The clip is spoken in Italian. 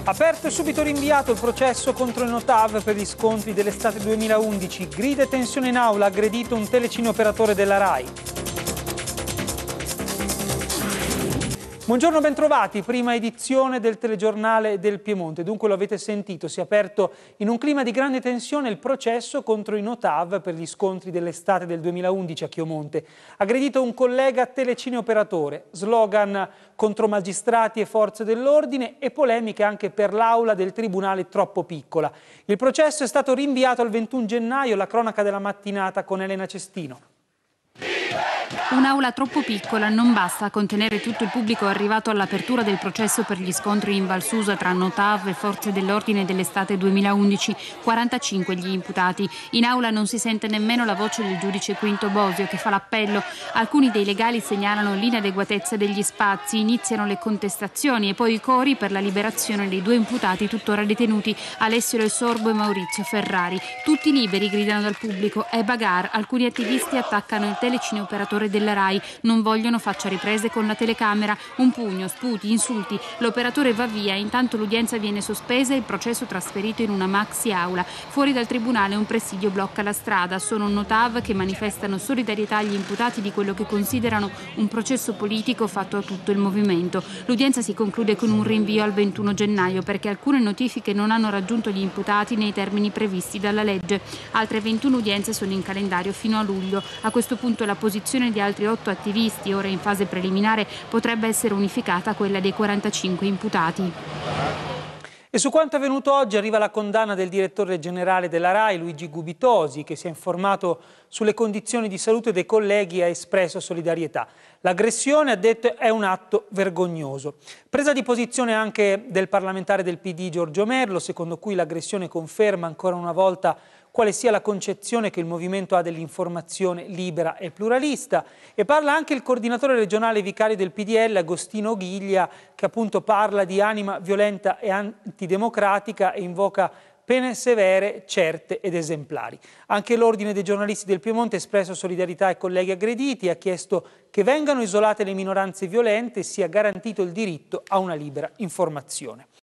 Aperto e subito rinviato il processo contro il Notav per gli scontri dell'estate 2011. Grida e tensione in aula, aggredito un telecine-operatore della RAI. Buongiorno, bentrovati. Prima edizione del telegiornale del Piemonte. Dunque lo avete sentito, si è aperto in un clima di grande tensione il processo contro i Notav per gli scontri dell'estate del 2011 a Chiomonte. Aggredito un collega telecine-operatore, slogan contro magistrati e forze dell'ordine e polemiche anche per l'aula del tribunale troppo piccola. Il processo è stato rinviato al 21 gennaio, la cronaca della mattinata con Elena Cestino. Un'aula troppo piccola non basta a contenere tutto il pubblico arrivato all'apertura del processo per gli scontri in Val Susa tra Notav e forze dell'ordine dell'estate 2011. 45 gli imputati. In aula non si sente nemmeno la voce del giudice Quinto Bosio che fa l'appello. Alcuni dei legali segnalano l'inadeguatezza degli spazi, iniziano le contestazioni e poi i cori per la liberazione dei due imputati tuttora detenuti, Alessio Del Sorbo e Maurizio Ferrari. Tutti liberi, gridano dal pubblico. È bagarre. Alcuni attivisti attaccano il telecine operatore della RAI, non vogliono faccia riprese con la telecamera, un pugno, sputi, insulti, l'operatore va via, intanto l'udienza viene sospesa e il processo trasferito in una maxi aula. Fuori dal tribunale un presidio blocca la strada, sono Notav che manifestano solidarietà agli imputati di quello che considerano un processo politico fatto a tutto il movimento. L'udienza si conclude con un rinvio al 21 gennaio perché alcune notifiche non hanno raggiunto gli imputati nei termini previsti dalla legge. Altre 21 udienze sono in calendario fino a luglio. A questo punto la posizione di altri 8 attivisti, ora in fase preliminare, potrebbe essere unificata a quella dei 45 imputati. E su quanto avvenuto oggi arriva la condanna del direttore generale della RAI, Luigi Gubitosi, che si è informato sulle condizioni di salute dei colleghi e ha espresso solidarietà. L'aggressione, ha detto, è un atto vergognoso. Presa di posizione anche del parlamentare del PD Giorgio Merlo, secondo cui l'aggressione conferma ancora una volta quale sia la concezione che il movimento ha dell'informazione libera e pluralista, e parla anche il coordinatore regionale vicario del PDL, Agostino Ghiglia, che appunto parla di anima violenta e antidemocratica e invoca pene severe, certe ed esemplari. Anche l'Ordine dei giornalisti del Piemonte ha espresso solidarietà ai colleghi aggrediti e ha chiesto che vengano isolate le minoranze violente e sia garantito il diritto a una libera informazione.